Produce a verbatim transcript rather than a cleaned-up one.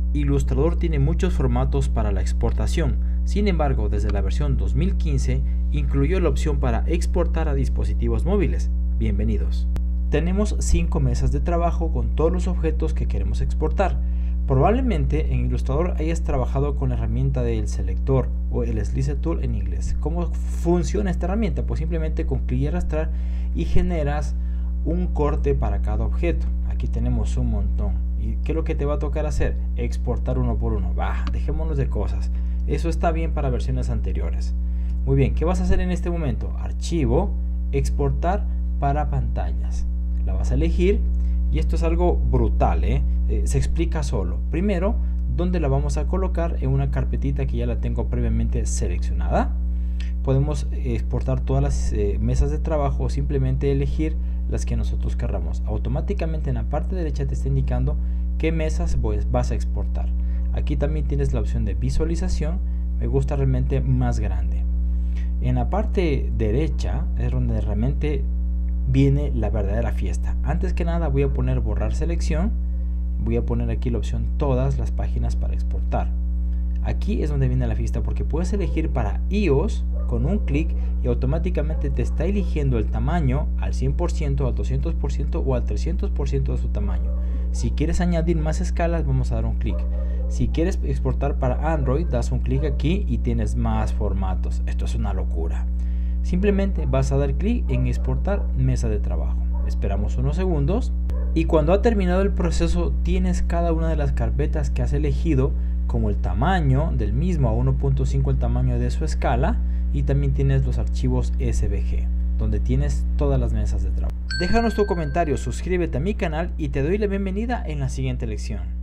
Illustrator tiene muchos formatos para la exportación. Sin embargo, desde la versión dos mil quince incluyó la opción para exportar a dispositivos móviles. Bienvenidos. Tenemos cinco mesas de trabajo con todos los objetos que queremos exportar. Probablemente en Illustrator hayas trabajado con la herramienta del selector o el Slice Tool en inglés. ¿Cómo funciona esta herramienta? Pues simplemente con clic y arrastrar y generas un corte para cada objeto. Aquí tenemos un montón. ¿Y qué es lo que te va a tocar hacer? Exportar uno por uno. Bah, dejémonos de cosas. Eso está bien para versiones anteriores. Muy bien, ¿qué vas a hacer en este momento? Archivo, exportar para pantallas. La vas a elegir y esto es algo brutal, ¿eh? Eh, se explica solo. Primero, ¿dónde la vamos a colocar? En una carpetita que ya la tengo previamente seleccionada. Podemos exportar todas las eh, mesas de trabajo o simplemente elegir las que nosotros querramos. Automáticamente en la parte derecha te está indicando qué mesas pues, vas a exportar. Aquí también tienes la opción de visualización. Me gusta realmente más grande. En la parte derecha es donde realmente viene la verdadera fiesta. Antes que nada voy a poner borrar selección. Voy a poner aquí la opción todas las páginas para exportar. Aquí es donde viene la fiesta porque puedes elegir para iOS con un clic y automáticamente te está eligiendo el tamaño al cien por ciento, al doscientos por ciento o al trescientos por ciento de su tamaño. Si quieres añadir más escalas, vamos a dar un clic. Si quieres exportar para Android, das un clic aquí y tienes más formatos. Esto es una locura. Simplemente vas a dar clic en exportar mesa de trabajo. Esperamos unos segundos y cuando ha terminado el proceso tienes cada una de las carpetas que has elegido como el tamaño del mismo a uno punto cinco el tamaño de su escala y también tienes los archivos S V G donde tienes todas las mesas de trabajo. Déjanos tu comentario, suscríbete a mi canal y te doy la bienvenida en la siguiente lección.